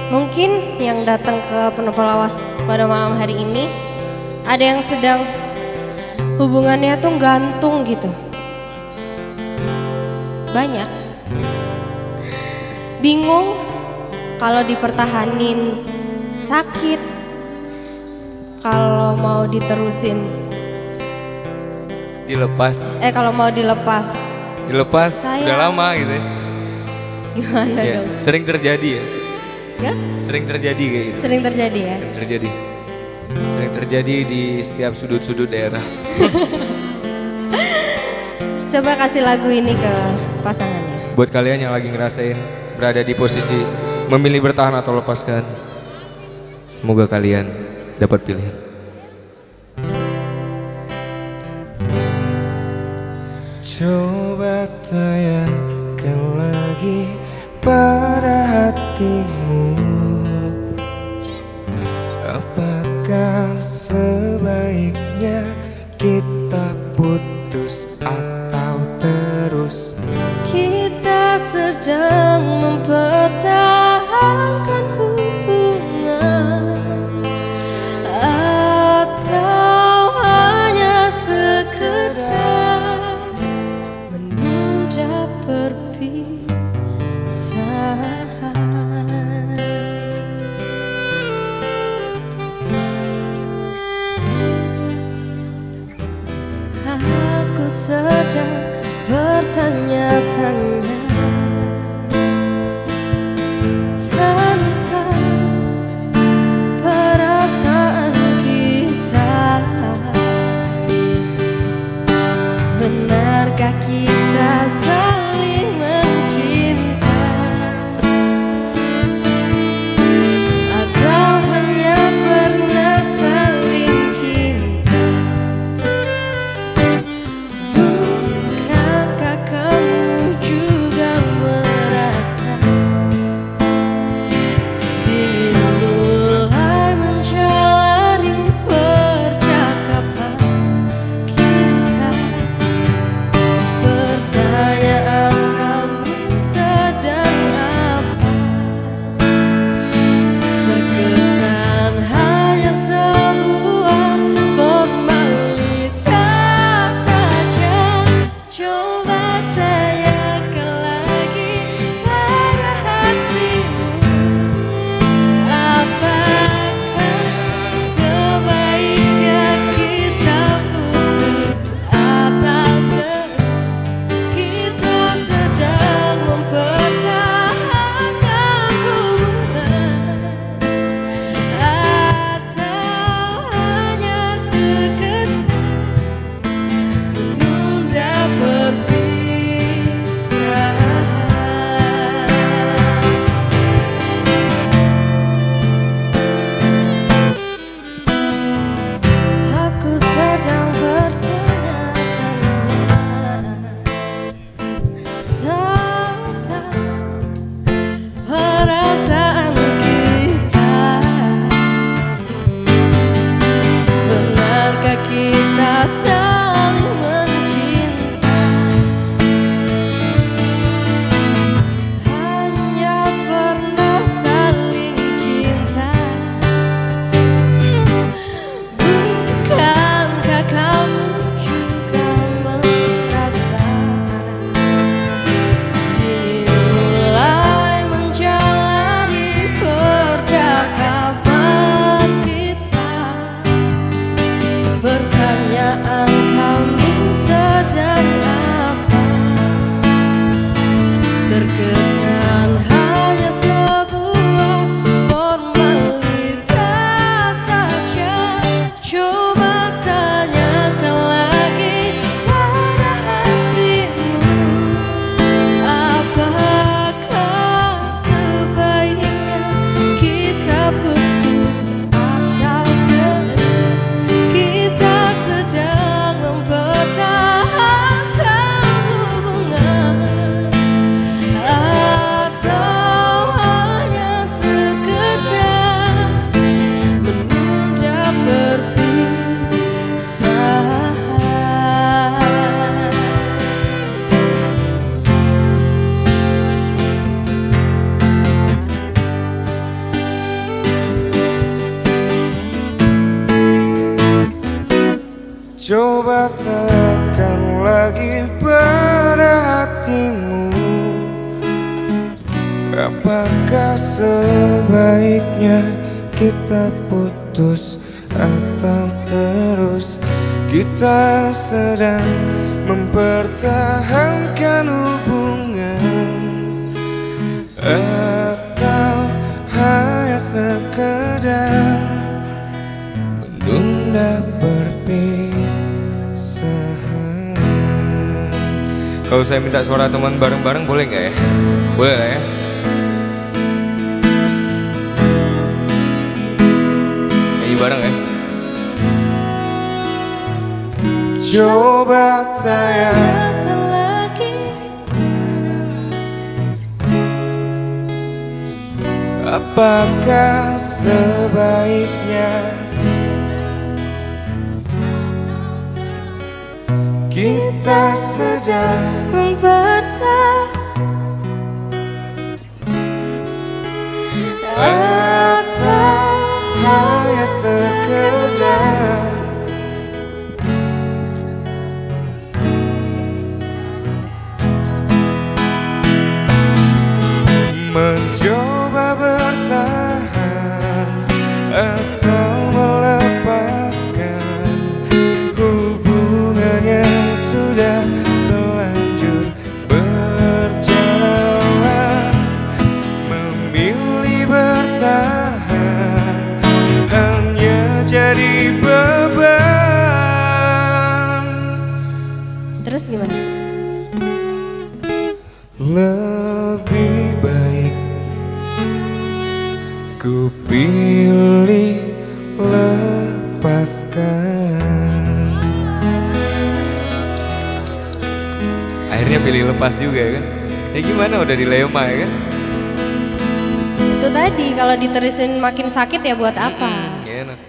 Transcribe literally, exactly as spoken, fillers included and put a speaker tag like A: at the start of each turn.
A: Mungkin yang datang ke Penopelawas pada malam hari ini ada yang sedang hubungannya tuh gantung gitu. Banyak. Bingung kalau dipertahanin sakit, kalau mau diterusin
B: dilepas.
A: Eh kalau mau dilepas.
B: Dilepas
A: Saya...
B: udah lama gitu ya.
A: Gimana
B: ya,
A: dong?
B: Sering terjadi ya.
A: Ya?
B: Sering terjadi kayak gitu.
A: Sering terjadi ya?
B: Sering terjadi. Sering terjadi di setiap sudut-sudut daerah.
A: Coba kasih lagu ini ke pasangannya.
B: Buat kalian yang lagi ngerasain berada di posisi memilih bertahan atau lepaskan, semoga kalian dapat pilihan.
C: Coba tanyakan lagi pada hatimu, apakah sebaiknya kita putus atau terus?
A: Kita sedang mempertahankan hubungan, atau hanya sekedar menunda perpisahan. Aku sedang bertanya-tanya tentang perasaan kita. Benarkah kita saling mencinta, atau hanya pernah saling cinta? Bukankah kamu
C: tekan lagi pada hatimu. Apakah sebaiknya kita putus atau terus? Kita sedang mempertahankan hubungan, atau hanya sekedar menunda perpisahan.
B: Kalau saya minta suara teman bareng-bareng boleh nggak ya? Boleh lah ya. Nyanyi bareng ya.
C: Coba tayang
A: lagi.
C: apakah sebaiknya kita sedang
A: Mempertahankan
C: atau hanya sekedar mencoba bertahan atau melepaskan hubungan yang sudah terlanjur berjalan. Memilih bertahan hanya jadi beban.
A: Terus gimana?
C: Lebih baik ku pilih lepaskan.
B: Akhirnya pilih lepas juga ya kan. Ya gimana udah dilema ya kan.
A: Itu tadi kalau diterusin makin sakit ya buat apa?
B: Gak enak.